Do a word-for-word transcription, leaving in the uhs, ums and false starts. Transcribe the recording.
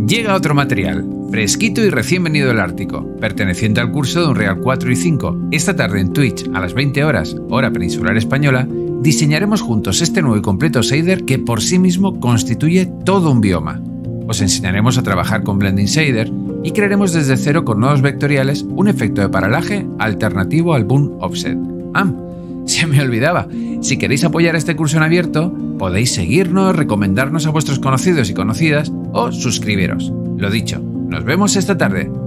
Llega otro material, fresquito y recién venido del Ártico, perteneciente al curso de Unreal cuatro y cinco. Esta tarde en Twitch, a las veinte horas, hora peninsular española, diseñaremos juntos este nuevo y completo shader que por sí mismo constituye todo un bioma. Os enseñaremos a trabajar con Blending Shader y crearemos desde cero con nodos vectoriales un efecto de paralaje alternativo al Boom Offset. ¡Ah! Se me olvidaba, si queréis apoyar este curso en abierto, podéis seguirnos, recomendarnos a vuestros conocidos y conocidas o suscribiros. Lo dicho, nos vemos esta tarde.